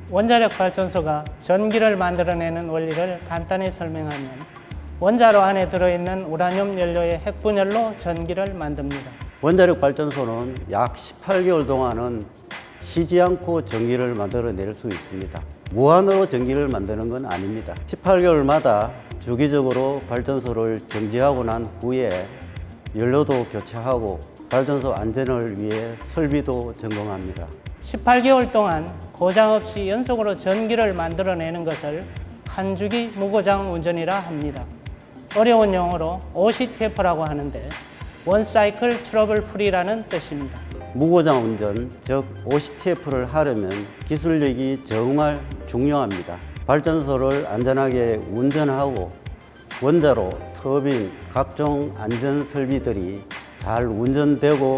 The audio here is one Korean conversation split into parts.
원자력 발전소가 전기를 만들어내는 원리를 간단히 설명하면 원자로 안에 들어있는 우라늄 연료의 핵분열로 전기를 만듭니다. 원자력 발전소는 약 18개월 동안은 쉬지 않고 전기를 만들어낼 수 있습니다. 무한으로 전기를 만드는 건 아닙니다. 18개월마다 주기적으로 발전소를 정지하고 난 후에 연료도 교체하고 발전소 안전을 위해 설비도 점검합니다. 18개월 동안 고장 없이 연속으로 전기를 만들어내는 것을 한 주기 무고장 운전이라 합니다. 어려운 용어로 OCTF라고 하는데 원 사이클 트러블 프리라는 뜻입니다. 무고장 운전, 즉 OCTF를 하려면 기술력이 정말 중요합니다. 발전소를 안전하게 운전하고 원자로, 터빈, 각종 안전 설비들이 잘 운전되고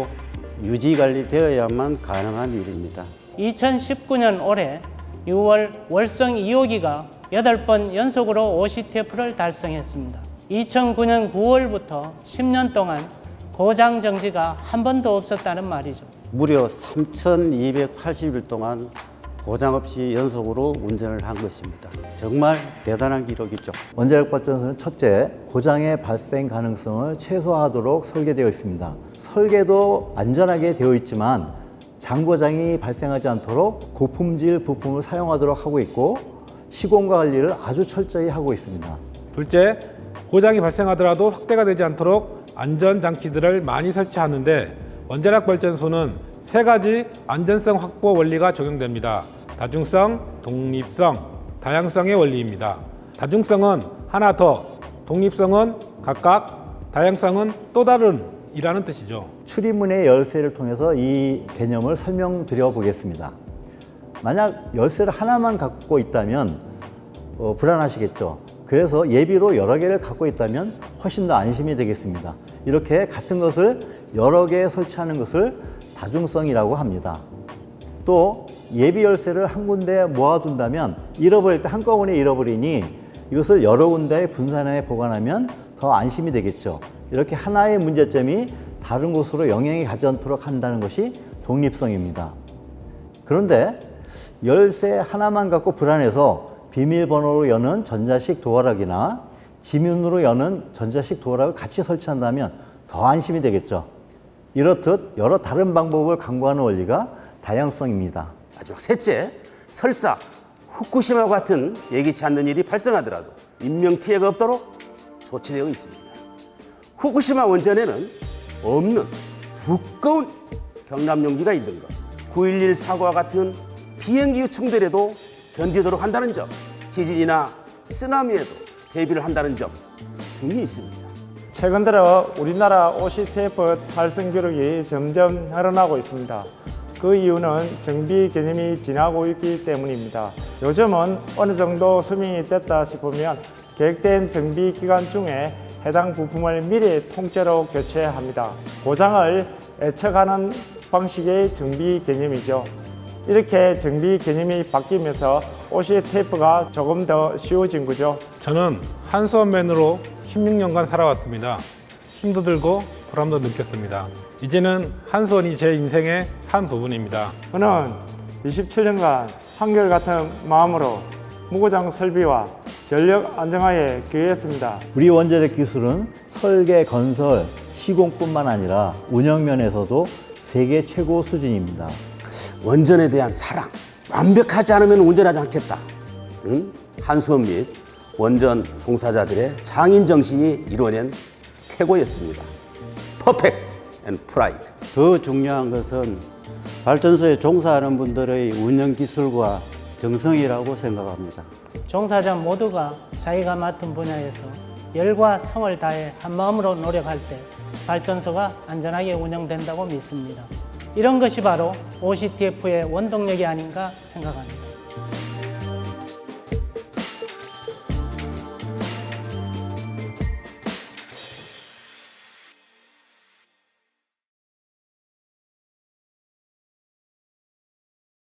유지관리되어야만 가능한 일입니다. 2019년 올해 6월 월성 2호기가 8번 연속으로 OCTF를 달성했습니다. 2009년 9월부터 10년 동안 고장 정지가 한 번도 없었다는 말이죠. 무려 3,280일 동안 고장 없이 연속으로 운전을 한 것입니다. 정말 대단한 기록이죠. 원자력 발전소는 첫째, 고장의 발생 가능성을 최소화하도록 설계되어 있습니다. 설계도 안전하게 되어 있지만 장고장이 발생하지 않도록 고품질 부품을 사용하도록 하고 있고 시공과 관리를 아주 철저히 하고 있습니다. 둘째, 고장이 발생하더라도 확대가 되지 않도록 안전장치들을 많이 설치하는데 원자력 발전소는 3가지 안전성 확보 원리가 적용됩니다. 다중성, 독립성, 다양성의 원리입니다. 다중성은 하나 더, 독립성은 각각, 다양성은 또 다른 이라는 뜻이죠. 출입문의 열쇠를 통해서 이 개념을 설명드려 보겠습니다. 만약 열쇠를 하나만 갖고 있다면 불안하시겠죠. 그래서 예비로 여러 개를 갖고 있다면 훨씬 더 안심이 되겠습니다. 이렇게 같은 것을 여러 개 설치하는 것을 다중성이라고 합니다. 또 예비 열쇠를 한 군데에 모아둔다면 잃어버릴 때 한꺼번에 잃어버리니 이것을 여러 군데에 분산해 보관하면 더 안심이 되겠죠. 이렇게 하나의 문제점이 다른 곳으로 영향이 가지 않도록 한다는 것이 독립성입니다. 그런데 열쇠 하나만 갖고 불안해서 비밀번호로 여는 전자식 도어락이나 지문으로 여는 전자식 도어락을 같이 설치한다면 더 안심이 되겠죠. 이렇듯 여러 다른 방법을 강구하는 원리가 다양성입니다. 마지막 셋째, 설사 후쿠시마와 같은 예기치 않는 일이 발생하더라도 인명피해가 없도록 조치되어 있습니다. 후쿠시마 원전에는 없는 두꺼운 경납용기가 있는 것, 9.11 사고와 같은 비행기 충돌에도 견디도록 한다는 점, 지진이나 쓰나미에도 대비를 한다는 점 등이 있습니다. 최근 들어 우리나라 OCTF 달성 기록이 점점 늘어나고 있습니다. 그 이유는 정비 개념이 지나고 있기 때문입니다. 요즘은 어느 정도 수명이 됐다 싶으면 계획된 정비 기간 중에 해당 부품을 미리 통째로 교체합니다. 고장을 예측하는 방식의 정비 개념이죠. 이렇게 정비 개념이 바뀌면서 OCTF가 조금 더 쉬워진 거죠. 저는 한수원맨으로 16년간 살아왔습니다. 힘도 들고 보람도 느꼈습니다. 이제는 한수원이 제 인생의 한 부분입니다. 저는 27년간 한결같은 마음으로 무고장 설비와 전력 안정화에 기여했습니다. 우리 원자력 기술은 설계, 건설, 시공뿐만 아니라 운영 면에서도 세계 최고 수준입니다. 원전에 대한 사랑, 완벽하지 않으면 운전하지 않겠다. 한수원 및 원전 종사자들의 장인 정신이 이루어낸 쾌거였습니다. 퍼펙트 앤 프라이드. 더 중요한 것은 발전소에 종사하는 분들의 운영 기술과 정성이라고 생각합니다. 종사자 모두가 자기가 맡은 분야에서 열과 성을 다해 한마음으로 노력할 때 발전소가 안전하게 운영된다고 믿습니다. 이런 것이 바로 OCTF의 원동력이 아닌가 생각합니다.